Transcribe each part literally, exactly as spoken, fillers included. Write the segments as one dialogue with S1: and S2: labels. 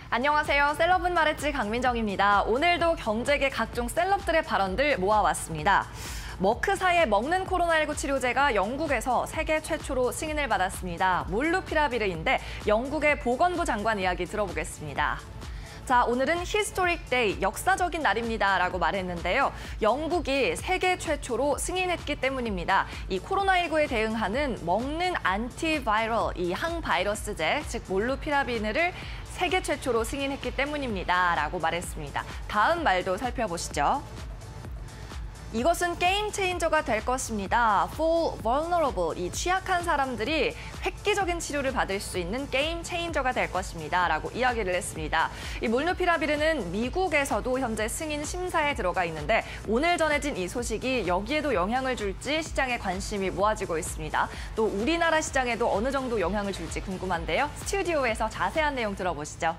S1: 안녕하세요. 셀럽은 말했지 강민정입니다. 오늘도 경제계 각종 셀럽들의 발언들 모아왔습니다. 머크사의 먹는 코로나십구 치료제가 영국에서 세계 최초로 승인을 받았습니다. 몰누피라비르인데 영국의 보건부 장관 이야기 들어보겠습니다. 자, 오늘은 히스토릭 데이, 역사적인 날입니다 라고 말했는데요. 영국이 세계 최초로 승인했기 때문입니다. 이 코로나십구에 대응하는 먹는 안티바이럴, 이 항바이러스제, 즉 몰누피라비르를 세계 최초로 승인했기 때문입니다 라고 말했습니다. 다음 말도 살펴보시죠. 이것은 게임 체인저가 될 것입니다. For vulnerable, 이 취약한 사람들이 획기적인 치료를 받을 수 있는 게임 체인저가 될 것입니다 라고 이야기를 했습니다. 이 몰누피라비르는 미국에서도 현재 승인 심사에 들어가 있는데 오늘 전해진 이 소식이 여기에도 영향을 줄지 시장에 관심이 모아지고 있습니다. 또 우리나라 시장에도 어느 정도 영향을 줄지 궁금한데요. 스튜디오에서 자세한 내용 들어보시죠.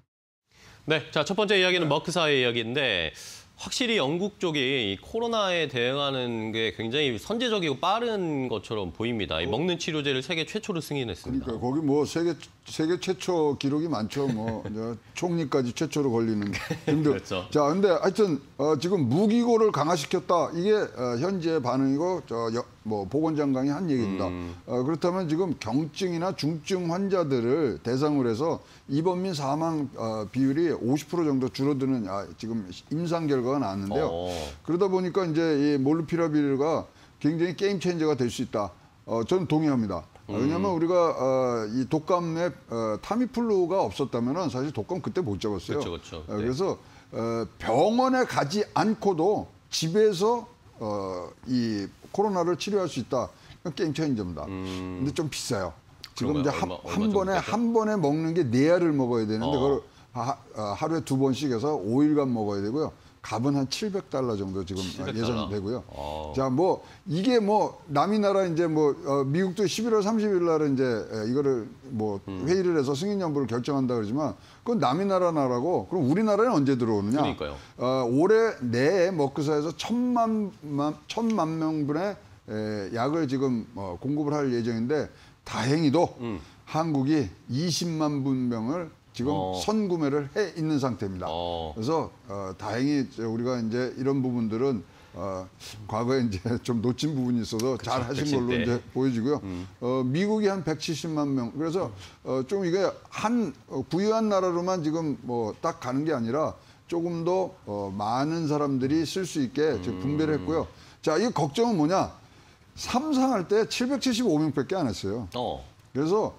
S2: 네, 자, 첫 번째 이야기는 머크사의 이야기인데 확실히 영국 쪽이 이 코로나에 대응하는 게 굉장히 선제적이고 빠른 것처럼 보입니다. 이 먹는 치료제를 세계 최초로 승인했습니다.
S3: 그러니까 거기 뭐 세계 세계 최초 기록이 많죠. 뭐 총리까지 최초로 걸리는. 근데
S2: 그렇죠.
S3: 자, 근데 하여튼 어, 지금 무기고를 강화시켰다. 이게 어, 현재 반응이고 저 뭐 보건장관이 한 얘기입니다.
S2: 음.
S3: 어, 그렇다면 지금 경증이나 중증 환자들을 대상으로 해서 입원 및 사망 어, 비율이 오십 퍼센트 정도 줄어드는 아, 지금 임상 결과가 나왔는데요.
S2: 오.
S3: 그러다 보니까 이제 이 몰누피라비르가 굉장히 게임 체인저가 될 수 있다. 어, 저는 동의합니다. 음. 왜냐하면 우리가 어, 이 독감에 어, 타미플루가 없었다면은 사실 독감 그때 못 잡았어요.
S2: 그렇죠, 그렇죠.
S3: 어,
S2: 네.
S3: 그래서 어, 병원에 가지 않고도 집에서 어, 이 코로나를 치료할 수 있다. 게임 체인저입니다. 음. 근데 좀 비싸요. 지금 이제 한, 한 번에 비싸죠? 한 번에 먹는 게 네 알을 먹어야 되는데 어. 그걸 하, 하루에 두 번씩 해서 오 일간 먹어야 되고요. 값은 한 칠백 달러 정도 지금
S2: 칠백 달러?
S3: 예상되고요.
S2: 어.
S3: 자, 뭐 이게 뭐 남이 나라 이제 뭐 어, 미국도 십일월 삼십일 날에 이제 이거를 뭐 음. 회의를 해서 승인 여부를 결정한다 그러지만 그건 남이 나라 나라고 그럼 우리나라는 언제 들어오느냐?
S2: 그러니까요.
S3: 어, 올해 내에 머크사에서 천만 천만 명분의 에, 약을 지금 어, 공급을 할 예정인데 다행히도 음. 한국이 이십만 분명을 지금 어. 선구매를 해 있는 상태입니다. 어. 그래서 어, 다행히 우리가 이제 이런 부분들은 어, 과거에 이제 좀 놓친 부분이 있어서 그쵸, 잘 하신 걸로 때. 이제 보여지고요. 음. 어, 미국이 한 백칠십만 명. 그래서 어, 좀 이게 한 어, 부유한 나라로만 지금 뭐 딱 가는 게 아니라 조금 더 어, 많은 사람들이 쓸 수 있게 지금 분배를 했고요. 자, 이 걱정은 뭐냐? 삼상할 때 칠백칠십오 명밖에 안 했어요. 어. 그래서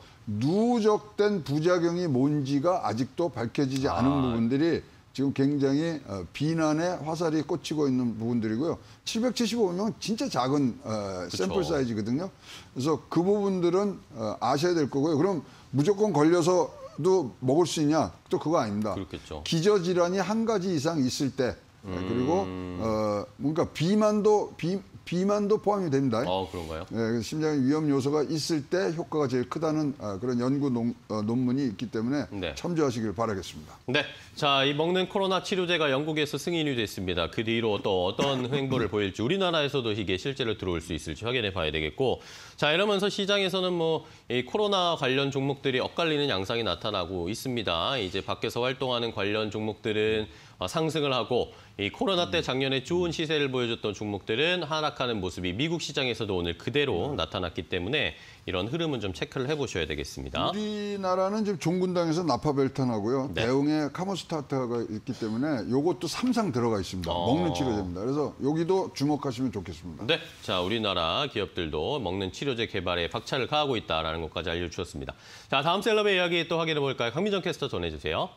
S3: 누적된 부작용이 뭔지가 아직도 밝혀지지 아. 않은 부분들이 지금 굉장히 어, 비난의 화살이 꽂히고 있는 부분들이고요. 칠백칠십오 명은 진짜 작은 어, 샘플 사이즈거든요. 그래서 그 부분들은 어, 아셔야 될 거고요. 그럼 무조건 걸려서도 먹을 수 있냐? 또 그거 아닙니다.
S2: 그렇겠죠.
S3: 기저질환이 한 가지 이상 있을 때 음. 그리고 어, 뭔가 비만도 비 비만도 포함이 됩니다.
S2: 어, 그런가요?
S3: 네, 심장 위험 요소가 있을 때 효과가 제일 크다는 아, 그런 연구 논, 어, 논문이 있기 때문에 네. 참조하시길 바라겠습니다.
S2: 네, 자, 이 먹는 코로나 치료제가 영국에서 승인이 됐습니다. 그 뒤로 또 어떤 행보를 보일지 우리나라에서도 이게 실제로 들어올 수 있을지 확인해 봐야 되겠고, 자, 이러면서 시장에서는 뭐 이 코로나 관련 종목들이 엇갈리는 양상이 나타나고 있습니다. 이제 밖에서 활동하는 관련 종목들은 상승을 하고 이 코로나 때 작년에 좋은 시세를 보여줬던 종목들은 하락하는 모습이 미국 시장에서도 오늘 그대로 음. 나타났기 때문에 이런 흐름은 좀 체크를 해보셔야 되겠습니다.
S3: 우리나라는 지금 종군당에서 나파벨탄하고요. 네. 대웅의 카모스타트가 있기 때문에 이것도 삼상 들어가 있습니다. 어. 먹는 치료제입니다. 그래서 여기도 주목하시면 좋겠습니다.
S2: 네, 자, 우리나라 기업들도 먹는 치료제 개발에 박차를 가하고 있다는 것까지 알려주셨습니다. 자, 다음 셀럽의 이야기 또 확인해 볼까요? 강민정 캐스터 전해주세요.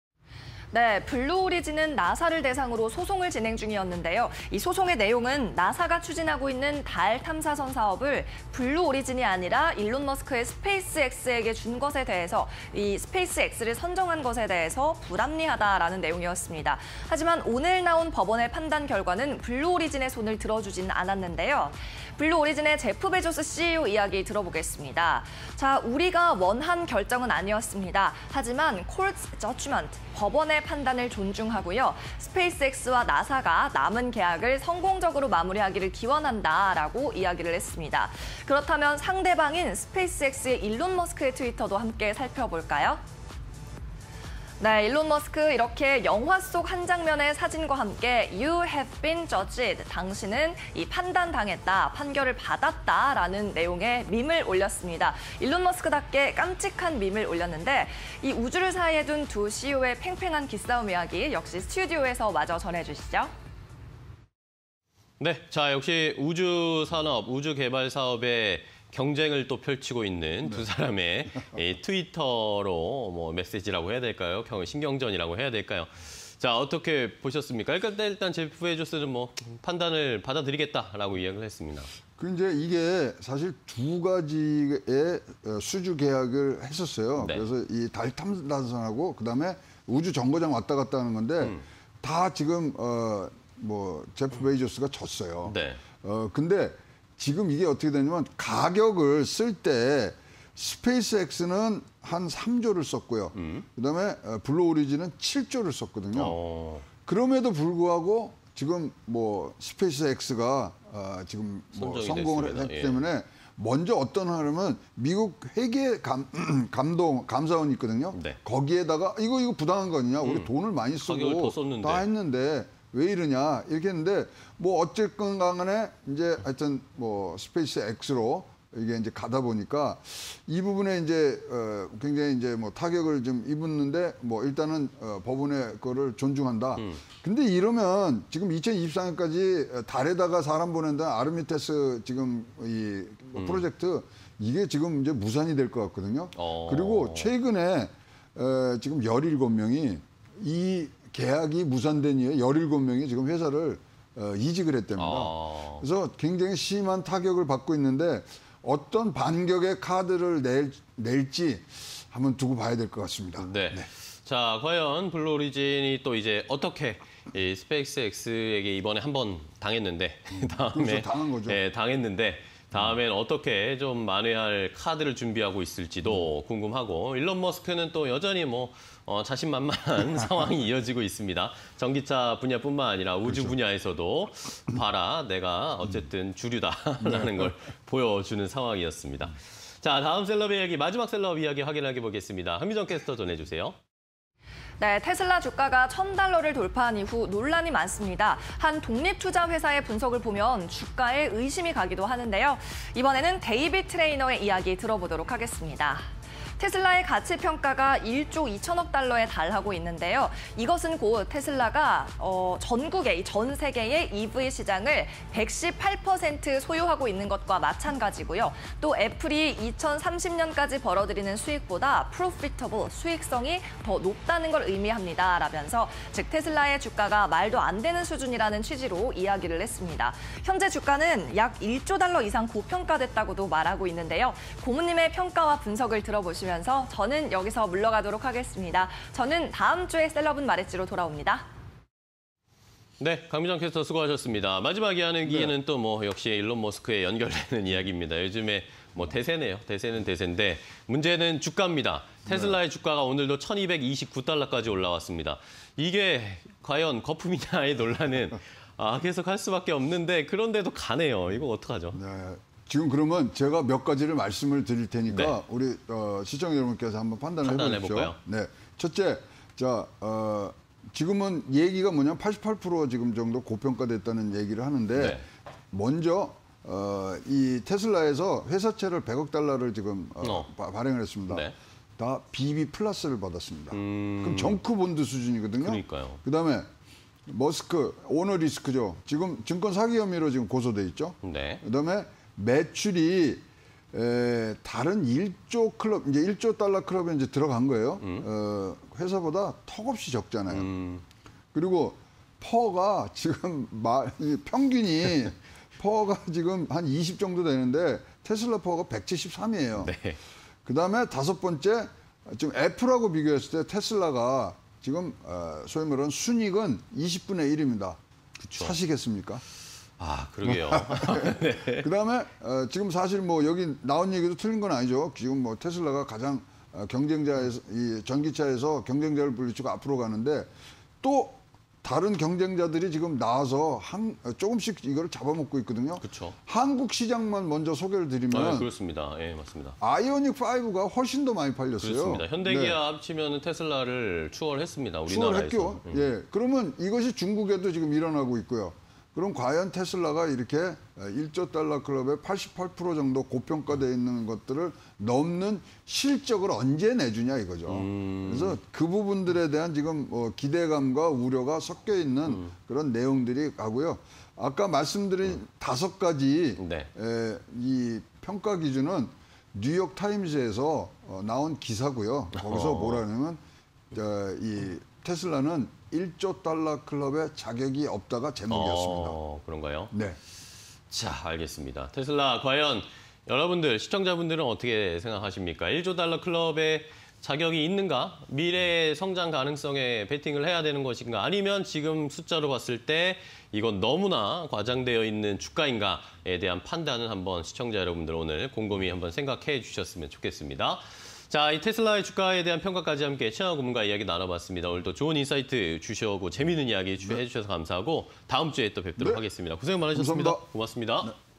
S1: 네, 블루오리진은 나사를 대상으로 소송을 진행 중이었는데요. 이 소송의 내용은 나사가 추진하고 있는 달 탐사선 사업을 블루오리진이 아니라 일론 머스크의 스페이스X에게 준 것에 대해서 이 스페이스X를 선정한 것에 대해서 불합리하다라는 내용이었습니다. 하지만 오늘 나온 법원의 판단 결과는 블루오리진의 손을 들어주지는 않았는데요. 블루오리진의 제프 베조스 씨이오 이야기 들어보겠습니다. 자, 우리가 원한 결정은 아니었습니다. 하지만 court's judgment, 법원의 판단을 존중하고요. 스페이스X와 나사가 남은 계약을 성공적으로 마무리하기를 기원한다라고 이야기를 했습니다. 그렇다면 상대방인 스페이스X의 일론 머스크의 트위터도 함께 살펴볼까요? 네, 일론 머스크 이렇게 영화 속 한 장면의 사진과 함께 You have been judged. 당신은 이 판단당했다, 판결을 받았다라는 내용의 밈을 올렸습니다. 일론 머스크답게 깜찍한 밈을 올렸는데 이 우주를 사이에 둔 두 씨이오의 팽팽한 기싸움 이야기 역시 스튜디오에서 마저 전해주시죠.
S2: 네, 자 역시 우주 산업, 우주 개발 사업에 경쟁을 또 펼치고 있는 두 사람의 이 트위터로 뭐 메시지라고 해야 될까요? 신경전이라고 해야 될까요? 자 어떻게 보셨습니까? 일단 일단 제프 베조스는 뭐 판단을 받아들이겠다라고 이야기를 했습니다.
S3: 그 이제 이게 사실 두 가지의 수주 계약을 했었어요.
S2: 네.
S3: 그래서 이 달 탐사선하고 그다음에 우주 정거장 왔다 갔다 하는 건데 음. 다 지금 어 뭐 제프 베조스가 졌어요.
S2: 네.
S3: 어 근데 지금 이게 어떻게 되냐면 가격을 쓸 때 스페이스X는 한 삼조를 썼고요. 음. 그다음에 블루 오리진은 칠조를 썼거든요. 어. 그럼에도 불구하고 지금 뭐 스페이스X가 어 지금 뭐 성공을 됐습니다. 했기 예. 때문에 먼저 어떤 하려면 미국 회계 감, 감동 감사원이 있거든요. 네. 거기에다가 이거 이거 부당한 거 아니냐? 우리 음. 돈을 많이 쓰고 다 했는데 왜 이러냐 이렇게 했는데 뭐 어쨌건 간에 이제 하여튼 뭐 스페이스 X로 이게 이제 가다 보니까 이 부분에 이제 어 굉장히 이제 뭐 타격을 좀 입었는데 뭐 일단은 어 법원의 거를 존중한다. 음. 근데 이러면 지금 이천이십사 년까지 달에다가 사람 보낸다 아르미테스 지금 이 음. 프로젝트 이게 지금 이제 무산이 될 것 같거든요. 어. 그리고 최근에 어 지금 열일곱 명이 이 계약이 무산된 이후에 열일곱 명이 지금 회사를 어, 이직을 했답니다. 아... 그래서 굉장히 심한 타격을 받고 있는데 어떤 반격의 카드를 낼, 낼지 한번 두고 봐야 될 것 같습니다.
S2: 네. 네. 자, 과연 블루 오리진이 또 이제 어떻게 이 스페이스X에게 이번에 한번 당했는데 다음에
S3: 그렇죠, 당한 거죠.
S2: 네, 당했는데 다음엔 어떻게 좀 만회할 카드를 준비하고 있을지도 궁금하고 일론 머스크는 또 여전히 뭐 어, 자신만만한 상황이 이어지고 있습니다. 전기차 분야뿐만 아니라 우주 그렇죠. 분야에서도 봐라 내가 어쨌든 주류다라는 걸 보여주는 상황이었습니다. 자 다음 셀럽 이야기 마지막 셀럽 이야기 확인해 보겠습니다. 한미정 캐스터 전해주세요.
S1: 네, 테슬라 주가가 천 달러를 돌파한 이후 논란이 많습니다. 한 독립투자 회사의 분석을 보면 주가에 의심이 가기도 하는데요. 이번에는 데이빗 트레이너의 이야기 들어보도록 하겠습니다. 테슬라의 가치 평가가 일조 이천억 달러에 달하고 있는데요. 이것은 곧 테슬라가 어, 전국의 전 세계의 이브이 시장을 백십팔 퍼센트 소유하고 있는 것과 마찬가지고요. 또 애플이 이천삼십 년까지 벌어들이는 수익보다 profitable, 수익성이 더 높다는 걸 의미합니다. 라면서 즉 테슬라의 주가가 말도 안 되는 수준이라는 취지로 이야기를 했습니다. 현재 주가는 약 일조 달러 이상 고평가됐다고도 말하고 있는데요. 고모님의 평가와 분석을 들어보시면 서 저는 여기서 물러가도록 하겠습니다. 저는 다음 주에 셀럽은 말했지로 돌아옵니다.
S2: 네, 강미정 캐스터 수고하셨습니다. 마지막 이야기는 네. 또 뭐 역시 일론 머스크에 연결되는 이야기입니다. 요즘에 뭐 대세네요. 대세는 대세인데 문제는 주가입니다. 테슬라의 네. 주가가 오늘도 천이백이십구 달러까지 올라왔습니다. 이게 과연 거품이냐의 논란은 아, 계속 할 수밖에 없는데 그런데도 가네요. 이거 어떡하죠?
S3: 네. 지금 그러면 제가 몇 가지를 말씀을 드릴 테니까 네. 우리 어, 시청자 여러분께서 한번 판단을 해보십시오. 네, 첫째, 자 어, 지금은 얘기가 뭐냐면 팔십팔 퍼센트 지금 정도 고평가됐다는 얘기를 하는데 네. 먼저 어, 이 테슬라에서 회사채를 백억 달러를 지금 어, 어. 발행을 했습니다. 네. 다 비비 플러스를 받았습니다. 음... 그럼 정크 본드 수준이거든요.
S2: 그러니까요.
S3: 그다음에 머스크 오너 리스크죠. 지금 증권 사기 혐의로 지금 고소돼 있죠.
S2: 네.
S3: 그다음에 매출이 에, 다른 일조 클럽 이제 일조 달러 클럽에 이제 들어간 거예요. 음. 어, 회사보다 턱없이 적잖아요. 음. 그리고 퍼가 지금 마, 평균이 퍼가 지금 한 이십 정도 되는데 테슬라 퍼가 백칠십삼이에요.
S2: 네.
S3: 그다음에 다섯 번째 지금 애플하고 비교했을 때 테슬라가 지금 어, 소위 말하는 순이익은 이십분의 일입니다. 그쵸. 사시겠습니까?
S2: 아, 그러게요.
S3: 네. 그다음에 어, 지금 사실 뭐 여기 나온 얘기도 틀린 건 아니죠. 지금 뭐 테슬라가 가장 어, 경쟁자에서 이 전기차에서 경쟁자를 물리치고 앞으로 가는데 또 다른 경쟁자들이 지금 나와서 한, 조금씩 이걸 잡아먹고 있거든요.
S2: 그렇죠.
S3: 한국 시장만 먼저 소개를 드리면
S2: 아, 그렇습니다. 예, 맞습니다.
S3: 아이오닉 오가 훨씬 더 많이 팔렸어요.
S2: 그렇습니다. 현대기아
S3: 네.
S2: 합치면 테슬라를 추월했습니다.
S3: 추월했죠.
S2: 우리나라에서. 음.
S3: 예, 그러면 이것이 중국에도 지금 일어나고 있고요. 그럼 과연 테슬라가 이렇게 일조 달러 클럽의 팔십팔 퍼센트 정도 고평가되어 있는 것들을 넘는 실적을 언제 내주냐 이거죠.
S2: 음.
S3: 그래서 그 부분들에 대한 지금 어, 기대감과 우려가 섞여 있는
S2: 음.
S3: 그런 내용들이 가고요. 아까 말씀드린
S2: 음.
S3: 다섯 가지
S2: 네.
S3: 에, 이 평가 기준은 뉴욕 타임즈에서 어, 나온 기사고요. 거기서
S2: 어.
S3: 뭐라냐면 어, 이 테슬라는 일조 달러 클럽의 자격이 없다가 제목이었습니다.
S2: 어, 그런가요?
S3: 네.
S2: 자, 알겠습니다. 테슬라 과연 여러분들 시청자분들은 어떻게 생각하십니까? 일조 달러 클럽의 자격이 있는가? 미래의 성장 가능성에 베팅을 해야 되는 것인가? 아니면 지금 숫자로 봤을 때 이건 너무나 과장되어 있는 주가인가에 대한 판단은 한번 시청자 여러분들 오늘 곰곰이 한번 생각해 주셨으면 좋겠습니다. 자, 이 테슬라의 주가에 대한 평가까지 함께 최영하 고문과 이야기 나눠봤습니다. 오늘도 좋은 인사이트 주셔고 재미있는 이야기 네. 해주셔서 감사하고 다음 주에 또 뵙도록
S3: 네.
S2: 하겠습니다. 고생 많으셨습니다.
S3: 감사합니다.
S2: 고맙습니다.
S3: 네.